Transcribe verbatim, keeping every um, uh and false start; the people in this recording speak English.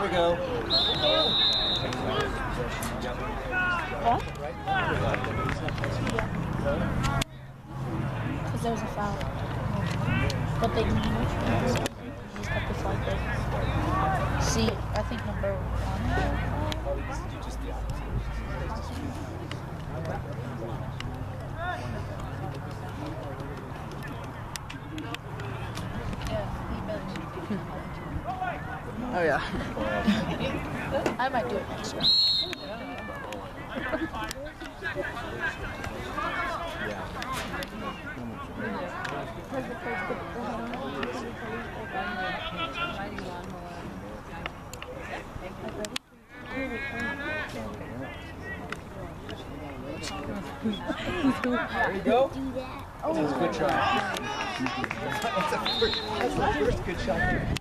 we go. What? Because there was a foul. But they just kept it like this. See, I think number one. Oh yeah. I might do it next round. There you go. Oh, That's a good try. That's a first, that's the first good shot.